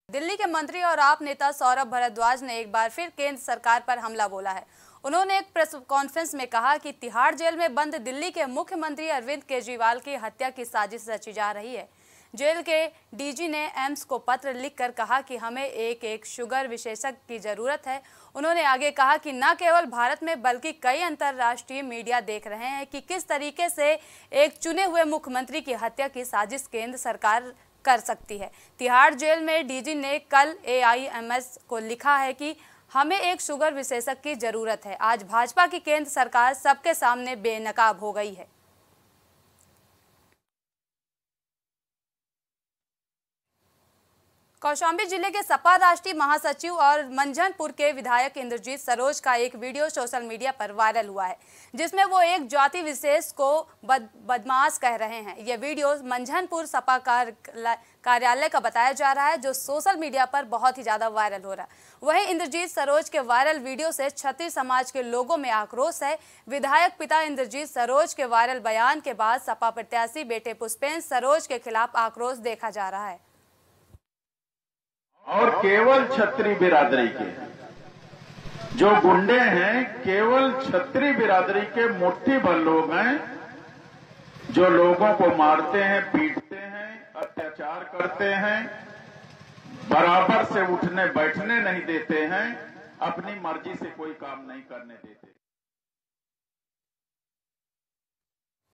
दिल्ली के मंत्री और आप नेता सौरभ भारद्वाज ने एक बार फिर केंद्र सरकार पर हमला बोला है। उन्होंने एक प्रेस कॉन्फ्रेंस में कहा कि तिहाड़ जेल में बंद दिल्ली के मुख्यमंत्री अरविंद केजरीवाल की हत्या की साजिश रची जा रही है। जेल के डीजी ने एम्स को पत्र लिखकर कहा कि हमें एक शुगर विशेषज्ञ की जरूरत है। उन्होंने आगे कहा कि न केवल भारत में बल्कि कई अंतर्राष्ट्रीय मीडिया देख रहे हैं कि किस तरीके से एक चुने हुए मुख्यमंत्री की हत्या की साजिश केंद्र सरकार कर सकती है। तिहाड़ जेल में डीजी ने कल AIMS को लिखा है कि हमें एक शुगर विशेषज्ञ की जरूरत है। आज भाजपा की केंद्र सरकार सबके सामने बेनकाब हो गई है। कौशाम्बी जिले के सपा राष्ट्रीय महासचिव और मंझनपुर के विधायक इंद्रजीत सरोज का एक वीडियो सोशल मीडिया पर वायरल हुआ है, जिसमें वो एक जाति विशेष को बदमाश कह रहे हैं। यह वीडियो मंझनपुर सपा कार्यालय का बताया जा रहा है, जो सोशल मीडिया पर बहुत ही ज्यादा वायरल हो रहा है। वहीं इंद्रजीत सरोज के वायरल वीडियो से क्षत्रिय समाज के लोगों में आक्रोश है। विधायक पिता इंद्रजीत सरोज के वायरल बयान के बाद सपा प्रत्याशी बेटे पुष्पेंद्र सरोज के खिलाफ आक्रोश देखा जा रहा है। और केवल क्षत्रिय बिरादरी के जो गुंडे हैं, केवल क्षत्रिय बिरादरी के मुट्ठी भर लोग हैं जो लोगों को मारते हैं, पीटते हैं, अत्याचार करते हैं, बराबर से उठने बैठने नहीं देते हैं, अपनी मर्जी से कोई काम नहीं करने देते।